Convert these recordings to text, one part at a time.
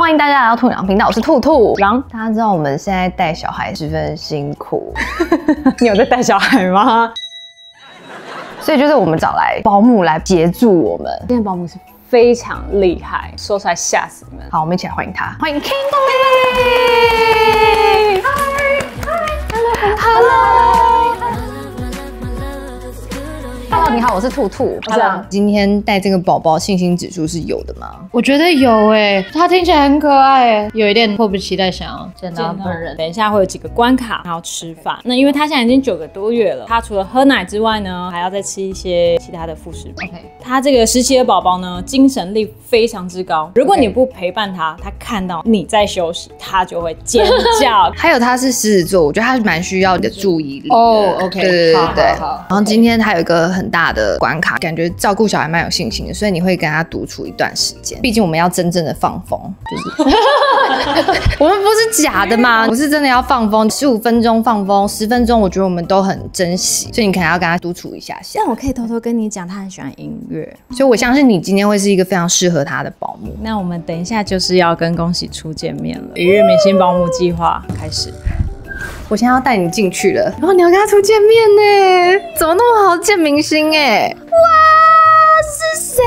欢迎大家来到兔娘频道，我是兔兔狼。大家知道我们现在带小孩十分辛苦， 你有在带小孩吗？ 所以就是我们找来保姆来协助我们。 今天保姆是非常厉害，说出来吓死你们。 好，我们一起来欢迎他，欢迎 Kimberly。Hello， 你好，我是兔兔。今天带这个宝宝信心指数是有的吗？ 我觉得有欸，他听起来很可爱欸，有一点迫不及待想要见到他本人。 等一下会有几个关卡，还要吃饭。那因为他现在已经9个多月了，他除了喝奶之外呢，还要再吃一些其他的副食品。他这个时期的宝宝呢，精神力非常之高。如果你不陪伴他，他看到你在休息，他就会尖叫。 还有他是狮子座，我觉得他蛮需要你的注意力。 哦 ，OK， 对。 好。 然后今天还有一个很大的关卡，感觉照顾小孩蛮有信心的，所以你会跟他独处一段时间。毕竟我们要真正的放风，就是我们不是假的嘛，我是真的要放风，15分钟放风，10分钟，我觉得我们都很珍惜，所以你可能要跟他独处一下下。 但我可以偷偷跟你讲，他很喜欢音乐， 所以我相信你今天会是一个非常适合他的保姆。 那我们等一下就是要跟恭喜初见面了，1日明星保姆计划开始。 我现在要带你进去了，然后你要跟他初见面呢，怎么那么好见明星哎？哇，是谁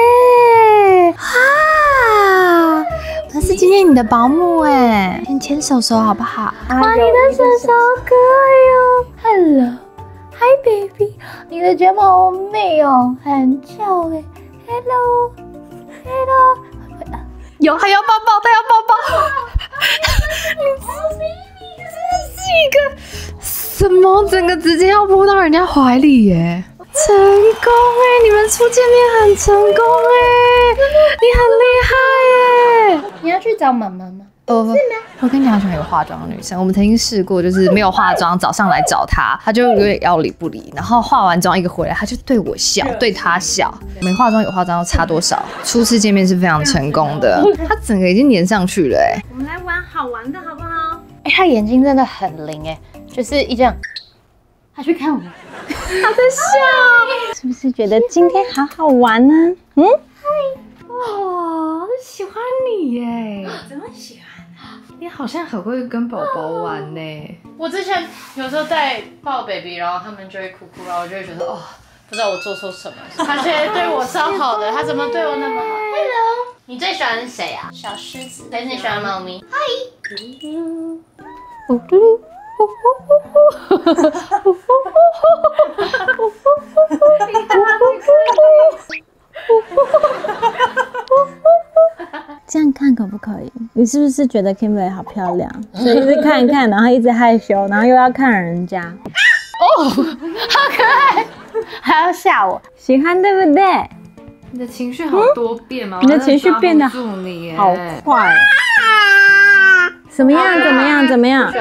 啊？我是今天你的保姆哎，先牵手手好不好？ 哇，你的手手好可爱哦 ！Hello，Hi baby， 你的睫毛好美哦，很翘哎。Hello， 有，还要抱抱，他要抱抱。你好 baby， 真的是一个什么？整个直接要扑到人家怀里耶！成功哎，你们初见面很成功哎，你很厉害耶！ 你要去找妈妈吗？ 我跟你讲，喜欢有化妆的女生，我们曾经试过，就是没有化妆，早上来找她，她就有点要理不理，然后化完妆一个回来，她就对我笑，对她笑，没化妆有化妆要差多少？初次见面是非常成功的，她整个已经粘上去了哎。 我们来玩好玩的好不好？ 哎，他眼睛真的很灵哎，就是一这样，他去看我， 他在笑，是不是觉得今天好好玩呢？嗯， 哦，喜欢你耶，怎么喜欢啊？你好像很会跟宝宝玩呢。 我之前有时候带抱 baby， 然后他们就会哭哭，然后我就会觉得哦，不知道我做错什么。他现在对我超好的，他怎么对我那么好 ？Hello， 你最喜欢谁啊？小狮子，还是你喜欢猫咪？嗨。 这样看可不可以？你是不是觉得 Kimberly 好漂亮，所以一直看一看，然后一直害羞，然后又要看人家？ 哦，好可爱，还要吓我， 喜欢对不对？ 你的情绪好多变吗？ 你的情绪变得好快。怎么样？怎么样？怎么样？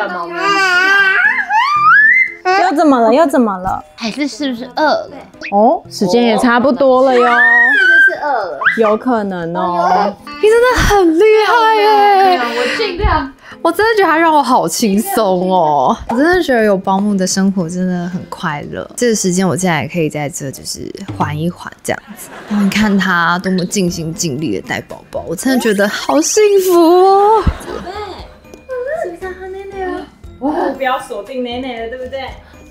又怎么了？又怎么了？ 还是不是饿了？ 哦，时间也差不多了哟。 是不是饿了？ 有可能哦。 你真的很厉害耶！ 我尽量。 我真的觉得他让我好轻松哦，我真的觉得有保姆的生活真的很快乐。这个时间我现在也可以在这就是缓一缓这样子。然后你看他多么尽心尽力的带宝宝，我真的觉得好幸福哦。 是不是喝奶奶了？ 哦，不要锁定奶奶了，对不对？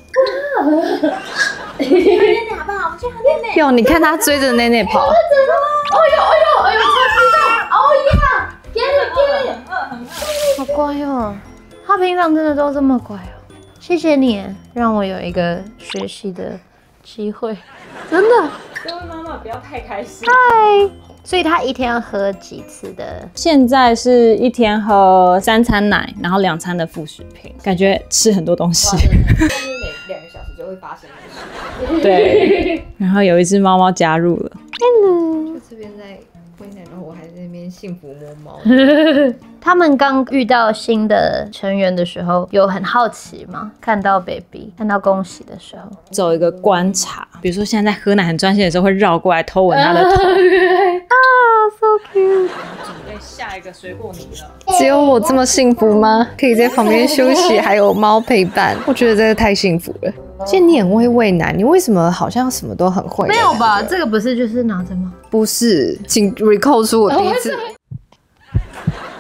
喝奶奶好不好？我们去喝奶奶。 哟，你看他追着奶奶跑。 哎呦，超激动！哦呀，给你。好乖哦，他平常真的都这么乖哦。谢谢你，让我有一个学习的机会，真的。 各位妈妈不要太开心。 嗨，所以他一天要喝几次的？ 现在是一天喝3餐奶，然后2餐的副食品，感觉吃很多东西。 每2个小时就会发生的事。 对，然后有一只猫猫加入了。 Hello， 就这边在喂奶，然后我还在那边幸福摸猫。 他们刚遇到新的成员的时候，有很好奇吗？看到 baby， 看到恭喜的时候， 走一个观察，比如说现在在喝奶很专心的时候，会绕过来偷闻他的头。 so cute。 准备下一个水果泥了。 只有我这么幸福吗？可以在旁边休息，还有猫陪伴，我觉得真的太幸福了。其实你很会喂奶，你为什么好像什么都很会？ 没有吧？这个不是就是拿着吗？ 不是，请 recall 出我第一次。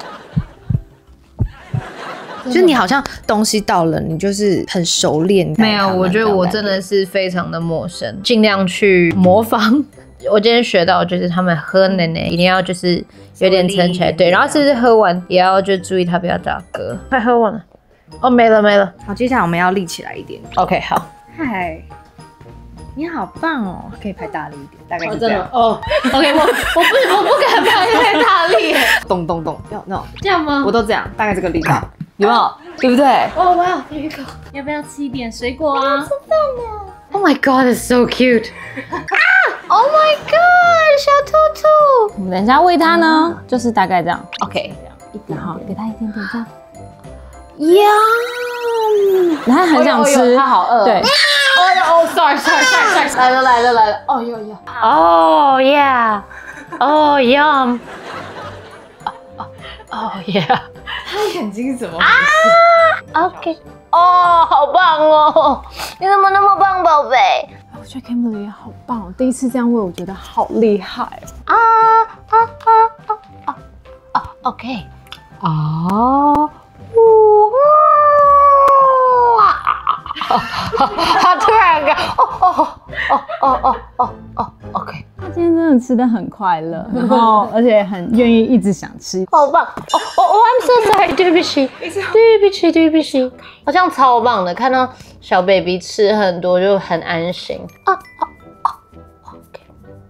就是你好像东西到了，你就是很熟练。 没有，我觉得我真的是非常的陌生，尽量去模仿。我今天学到就是他们喝奶奶一定要就是有点撑起来，对，然后是不是喝完也要就注意它不要打嗝。快喝完了，哦，没了。 好，接下来我们要立起来一点。 OK， 好。 嗨，你好棒哦，可以拍大力一点，大概是这样。 哦，OK， 我不敢拍太大力， 咚咚咚，要那种， 这样吗？ 我都这样，大概这个力道，有没有？对不对？ 哦，哇，Here you go。 要不要吃一点水果啊？ Oh my God, it's so cute. Oh my god， 小兔兔。 我们等一下喂它呢，就是大概这样。 OK， 然后给它一点点这样。 呀， 它很想吃， 它好饿。 对， 哦，sorry， 来了。哦哟。 哦 yeah， 哦 yum， 哦 yeah。 他眼睛怎么？ OK， 哦，好棒哦！你怎么那么棒，宝贝？ 我觉得 Kimberly 也好棒哦，第一次这样喂，我觉得好厉害 OK， 哦。 他突然个，OK， 他今天真的吃的很快乐，然后而且很愿意一直想吃。 好棒！I'm so sorry， 对不起，好像超棒的，看到小 baby 吃很多就很安心。OK，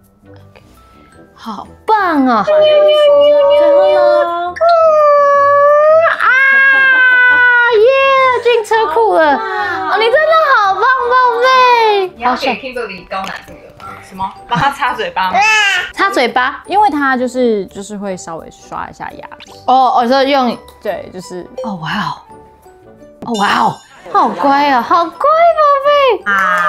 好棒啊！最后呢？耶，进车库了！哦，你真的好棒，宝贝！ 你要给 Kimberly 高难度的吗？什么？帮他擦嘴巴吗？ 擦嘴巴。 因为它就是会稍微刷一下牙齿。 哦，说用。 对，就是哦，哇哦，好乖哦，好乖，宝贝。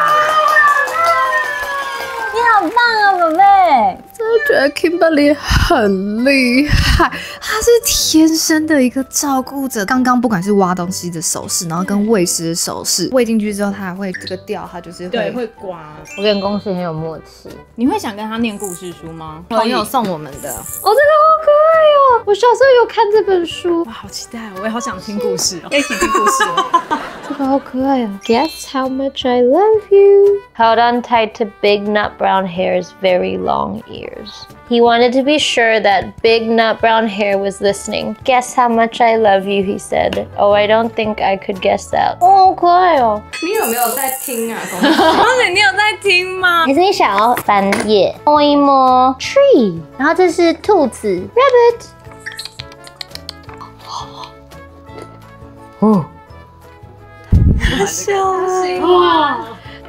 你好棒啊，宝贝！ 真的觉得 Kimberly 很厉害，她是天生的一个照顾者。刚刚不管是挖东西的手势，然后跟喂食的手势，喂进去之后，她还会这个调，她就是对，会刮。 我跟公司很有默契。 你会想跟他念故事书吗？ 朋友送我们的。 哦，这个好可爱哦！我小时候有看这本书， 哇，好期待哦！我也好想听故事哦，一起听故事哦。 这个好可爱哦。Guess how much I love you. Held on tight to Big Nut Brown Hair's very long ears. He wanted to be sure that Big Nut Brown Hair was listening. Guess how much I love you, he said. Oh, I don't think I could guess that. 哦，好可爱哦。 你有没有在听啊？ 你有在听吗？ 还是你想要翻页？摸一摸 tree， 然后这是兔子 rabbit。哦， 太笑了！ 哇，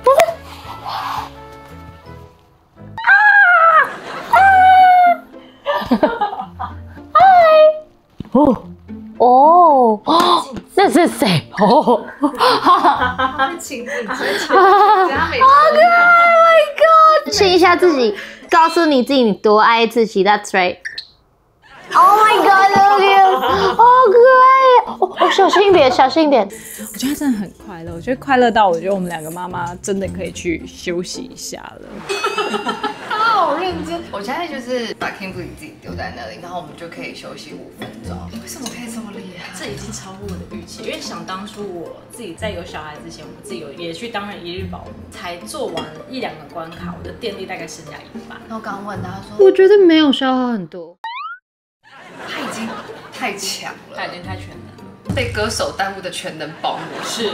哦，这是谁？哦， 亲自他每次亲一下自己，告诉你自己你多爱自己。That's right. Oh my God, look at you， 好可爱！哦，小心一点，小心一点。 我觉得他真的很快乐，我觉得快乐到我觉得我们两个妈妈真的可以去休息一下了。 他好认真。我现在就是把 Kimberly 自己丢在那里，然后我们就可以休息5分钟。为什么可以这么厉害？ 这已经超乎我的预期，因为想当初我自己在有小孩之前，我自己也去当了1日保姆，才做完1-2个关卡，我的电力大概剩下1半。 然后刚问他说， 我觉得没有消耗很多。 他已经太强了， 他已经太全能了。 被歌手耽误的全能保姆是。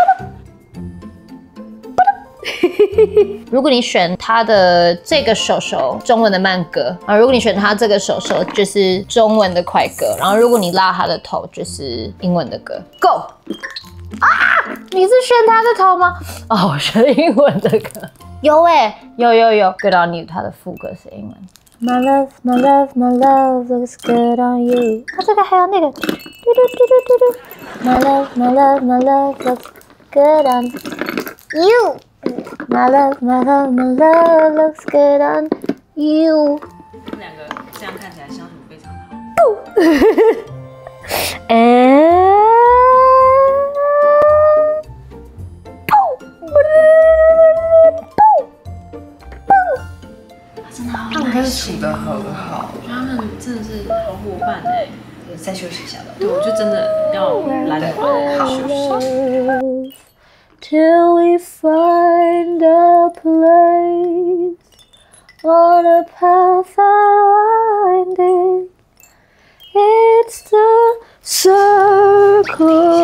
如果你选他的这个手手，中文的慢歌，然后如果你选他这个手手，就是中文的快歌，然后如果你拉他的头，就是英文的歌。Go！ 啊，你是选他的头吗？哦，我选英文的歌。有哎，有。Good on you， 他的副歌是英文。My love, my love, my love looks good on you。他这个还有那个，嘟嘟嘟嘟嘟嘟。My love, my love, my love looks good on you。My love, my love, my love looks good on you。 他们两个这样看起来相处非常好。 他们处得很好， 他们真的是好伙伴哎。 再休息一下吧。 对，我就真的要懒得好休息。 Till we find a place on a path unwinding. It's the circle,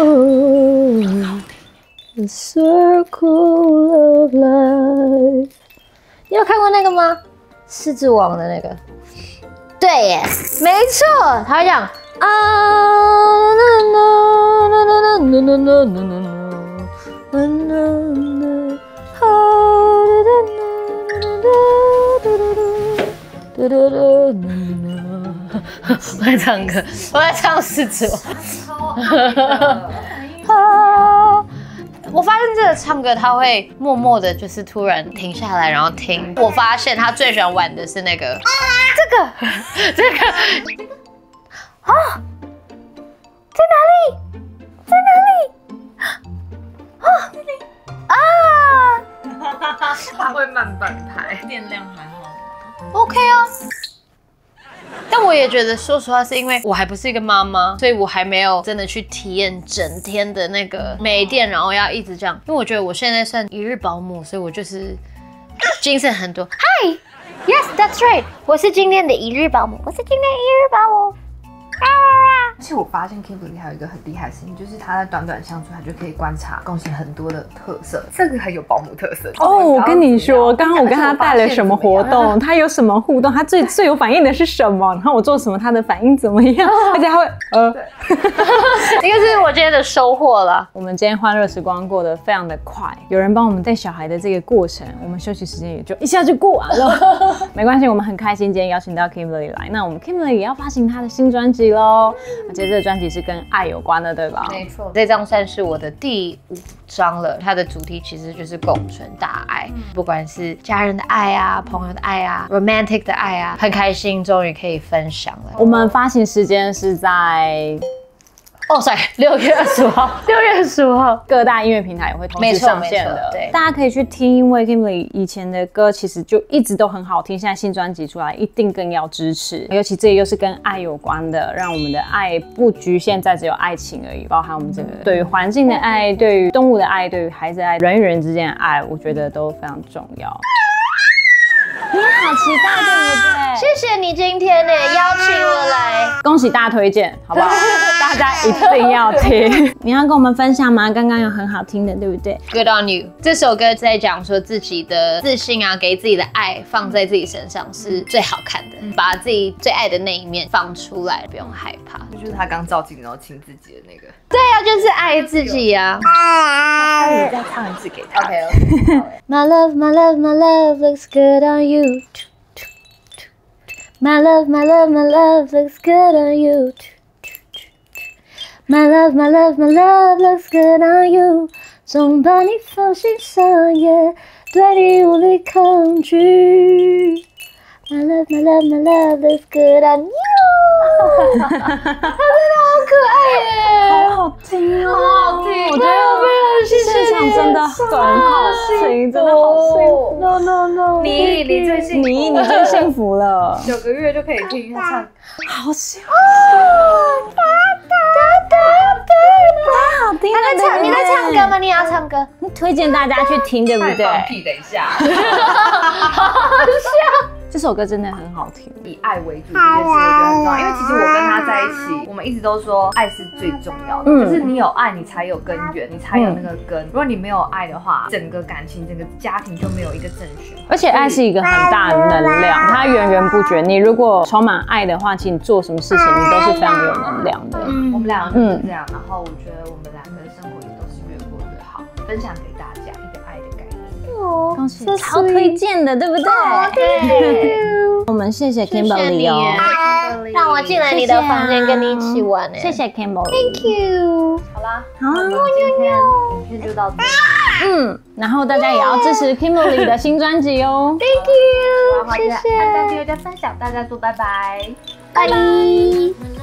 the circle of life. 你有看过那个吗？狮子王的那个？对耶，没错，他会讲啊我在唱歌，我在唱狮子王。我发现这个唱歌他会默默的，就是突然停下来，然后听。我发现他最喜欢玩的是那个这个啊，在哪里？在哪里？啊！ 他会慢半拍， 电量还好。 OK 啊，但我也觉得，说实话，是因为我还不是一个妈妈，所以我还没有真的去体验整天的那个没电，然后要一直这样。因为我觉得我现在算一日保姆，所以我就是精神很多。Hi, yes, that's right， 我是今天的一日保姆，我是今天的一日保姆。 而且我发现 Kimberly 还有一个很厉害的事情，就是他在短短相处，他就可以观察贡献很多的特色，这个很有保姆特色。 哦，我跟你说，刚刚我跟他带了什么活动，他有什么互动，他最有反应的是什么，然后我做什么，他的反应怎么样，而且他会这个是我今天的收获了。 我们今天欢乐时光过得非常的快，有人帮我们带小孩的这个过程，我们休息时间也就一下就过完了。没关系，我们很开心今天邀请到 Kimberly 来，那我们 Kimberly 也要发行她的新专辑喽。而且这个专辑是跟爱有关的，对吧？ 没错，这张算是我的第5张了。它的主题其实就是共存大爱，不管是家人的爱啊、朋友的爱啊、romantic 的爱啊，很开心终于可以分享了。 我们发行时间是在 6月25号，6月25号， 各大音乐平台也会同时上线的。 对， 大家可以去听，因为 Kimberly 以前的歌其实就一直都很好听，现在新专辑出来一定更要支持。尤其这又是跟爱有关的，让我们的爱不局限在只有爱情而已，包含我们这个对于环境的爱、对于动物的爱、对于孩子的爱、人与人之间的爱，我觉得都非常重要。你好期待，对不对？ 谢谢你今天呢邀请我来， 恭喜大推荐，好不好？大家一定要听。你要跟我们分享吗？刚刚有很好听的，对不对 ？Good on you。这首歌在讲说自己的自信啊，给自己的爱放在自己身上是最好看的，把自己最爱的那一面放出来，不用害怕。 这就是他刚照镜然后亲自己的那个。 对啊，就是爱自己啊。 你再唱一次给他。OK。 My love, my love, my love looks good on you. My love, my love, my love looks good on you. My love, my love, my love looks good on you. 总把你放心上，也对你无力抗拒。My love, my love, my love looks good on you. 他真的好可爱耶， 好好听哦， 好好听， 我觉得谢谢现场真的很好听，真的好幸福。 No no no， 你最幸福， 你最幸福了 9个月就可以听他唱， 好幸福。 好听，你在唱歌吗？你也要唱歌？ 推荐大家去听，对不对？ 放屁，等一下。 好笑。 这首歌真的很好听。 以爱为主这件事我觉得很重要，因为其实我跟他在一起，我们一直都说爱是最重要的，就是你有爱，你才有根源，你才有那个根。如果你没有爱的话，整个感情、整个家庭就没有一个正循环。 而且爱是一个很大的能量，它源源不绝。你如果充满爱的话，其实你做什么事情你都是非常有能量的。 我们两个就是这样，然后我觉得我们两个的生活也都是越过越好，分享给大家一个爱的概念。 恭喜，超推荐的，对不对？对。我们谢谢 Kimberly 哦， 让我进来你的房间跟你一起玩哎， 谢谢 Kimberly。Thank you。 好啦， 好， 那我们今天影片就到这里。 然后大家也要支持 Kimberly 的新专辑哦。 Thank you，谢谢。 按赞、订阅、加分享，大家说拜拜， 拜。